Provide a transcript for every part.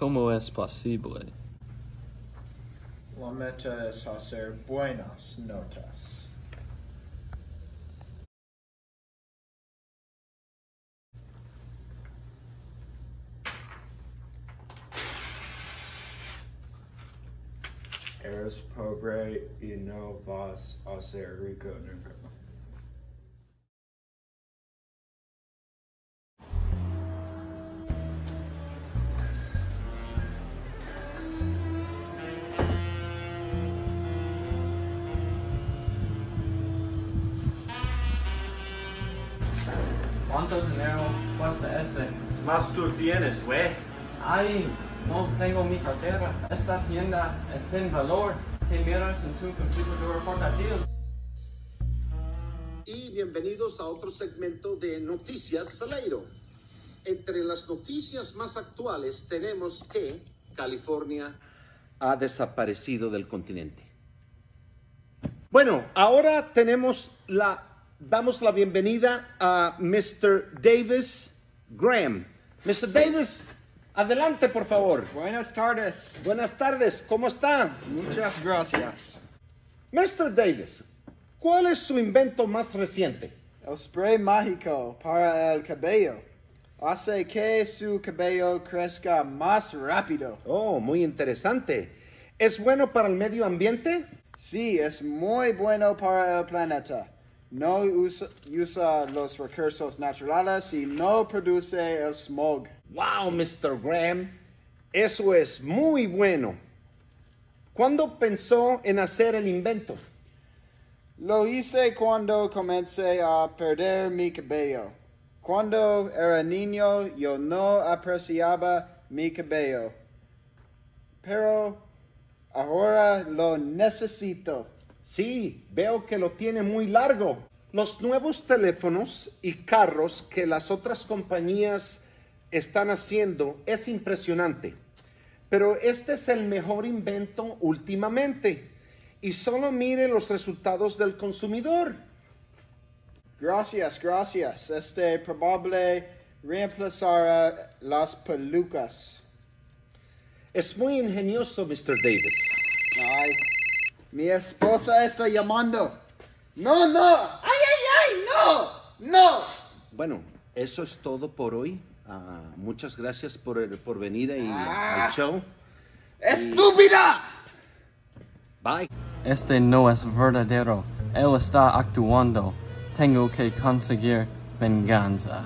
¿Cómo es posible? La meta es hacer buenas notas. Eres pobre y no vas a ser rico nunca. ¿Cuánto dinero cuesta este? Más tú tienes, güey. Ay, no tengo mi cartera. Esta tienda es sin valor. ¿Qué miras en tu computador portátil? Y bienvenidos a otro segmento de Noticias Saleiro. Entre las noticias más actuales tenemos que California ha desaparecido del continente. Bueno, ahora damos la bienvenida a Mr. Davis Graham. Mr. Davis, adelante, por favor. Buenas tardes. Buenas tardes, ¿cómo está? Muchas gracias. Mr. Davis, ¿cuál es su invento más reciente? El spray mágico para el cabello. Hace que su cabello crezca más rápido. Oh, muy interesante. ¿Es bueno para el medio ambiente? Sí, es muy bueno para el planeta. No usa los recursos naturales y no produce el smog. Wow, Mr. Graham, eso es muy bueno. ¿Cuándo pensó en hacer el invento? Lo hice cuando comencé a perder mi cabello. Cuando era niño yo no apreciaba mi cabello. Pero ahora lo necesito. Sí, veo que lo tiene muy largo. Los nuevos teléfonos y carros que las otras compañías están haciendo es impresionante. Pero este es el mejor invento últimamente. Y solo mire los resultados del consumidor. Gracias. Probable reemplazará las pelucas. Es muy ingenioso, Mr. Davis. Ay, mi esposa está llamando. No. No. Bueno, eso es todo por hoy. Muchas gracias por venir al show. ¡Estúpida! Bye. Este no es verdadero. Él está actuando. Tengo que conseguir venganza.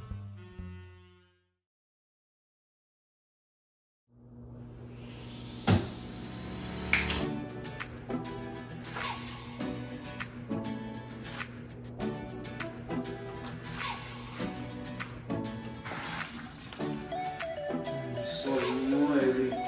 Soy muy rico.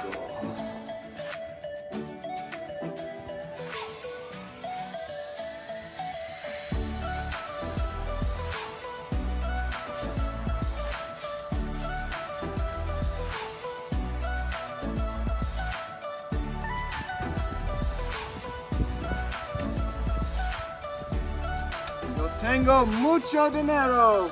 No tengo mucho dinero.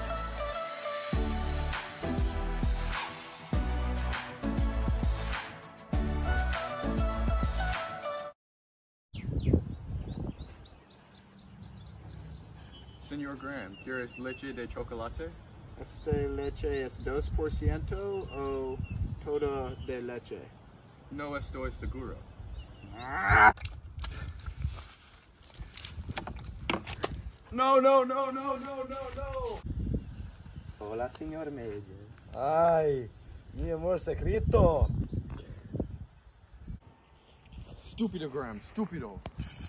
Señor Graham, ¿quieres leche de chocolate? Leche es 2% o toda de leche? No estoy seguro. No. Hola, señor Maedgen. Ay, mi amor secreto. Estúpido, Graham, estúpido.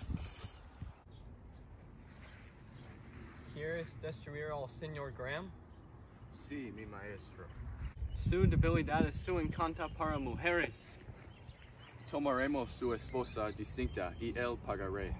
¿Quieres destruir al señor Graham? Sí, mi maestro. Su debilidad es su encanto para mujeres. Tomaremos su esposa distinta y él pagaré.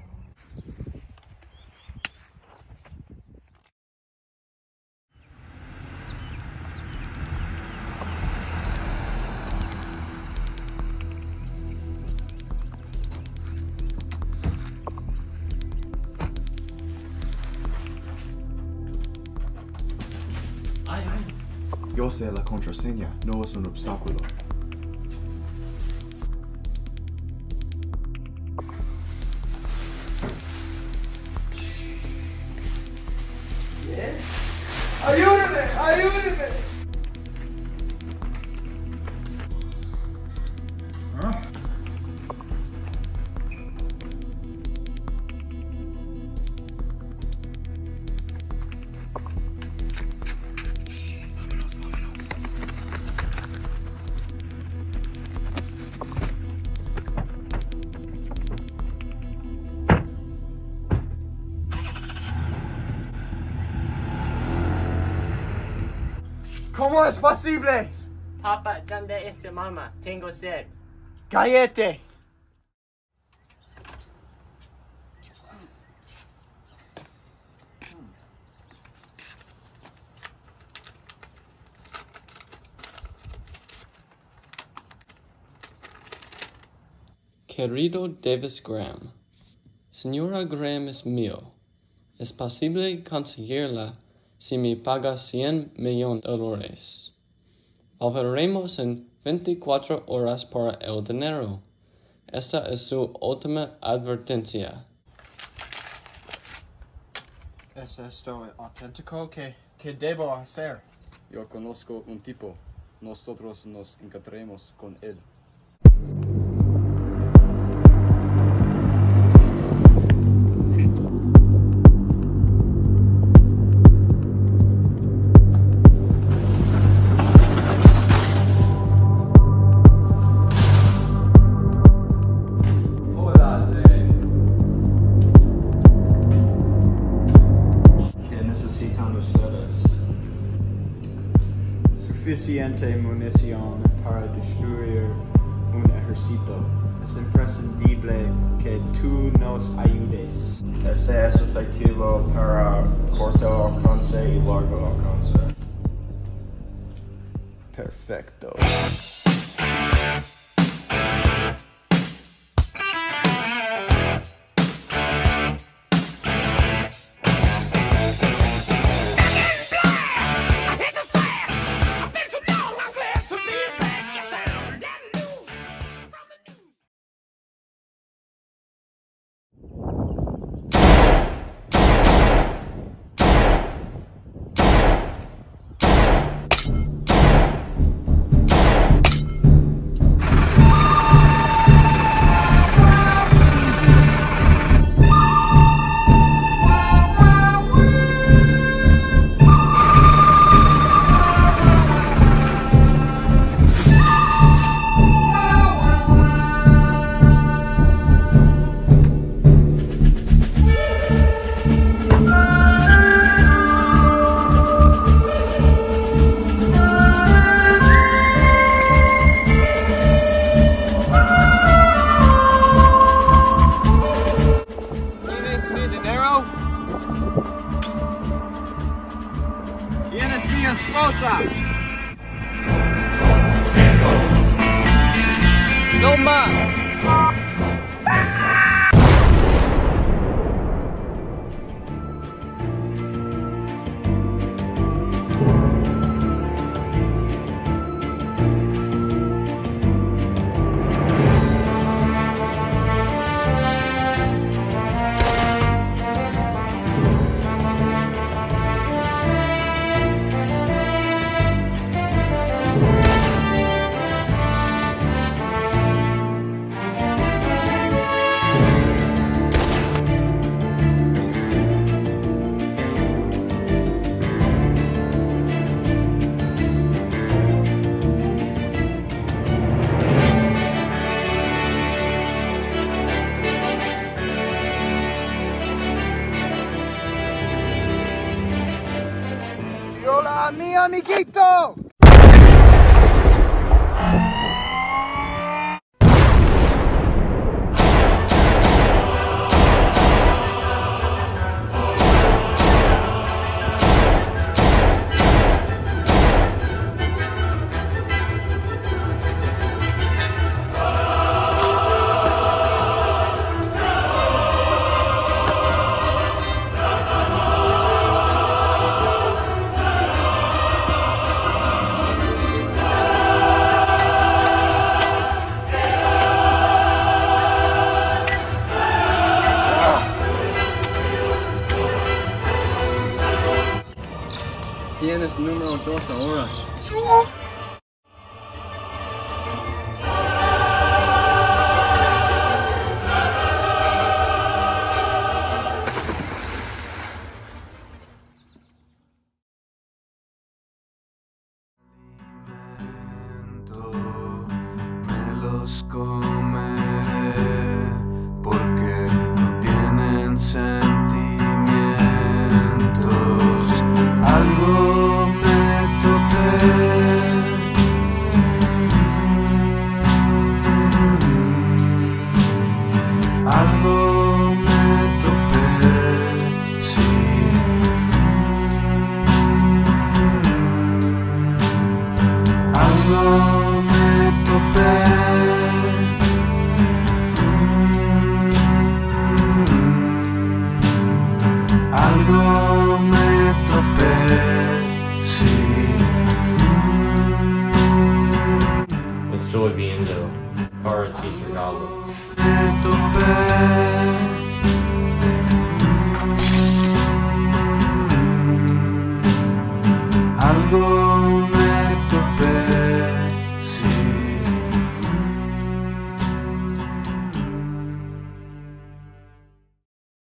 Ay. Yo sé la contraseña, no es un obstáculo. ¿Cómo es posible? Papa, ¿dónde está mamá? Tengo sed. Cállate. Querido Davis Graham, Señora Graham es mío. Es posible conseguirla si me paga $100 millones. Volveremos en 24 horas para el dinero. Esta es su última advertencia. ¿Es esto auténtico? ¿Qué debo hacer? Yo conozco un tipo. Nosotros nos encontraremos con él. Hola, Zane. ¿Qué necesitan ustedes? Suficiente munición para destruir un ejército. Es imprescindible que tú nos ayudes. Este es efectivo para corto alcance y largo alcance. Perfecto. ¿Quién es mi esposa? No más. ¡Hola, mi amiguito! Tienes número 2 ahora. Me los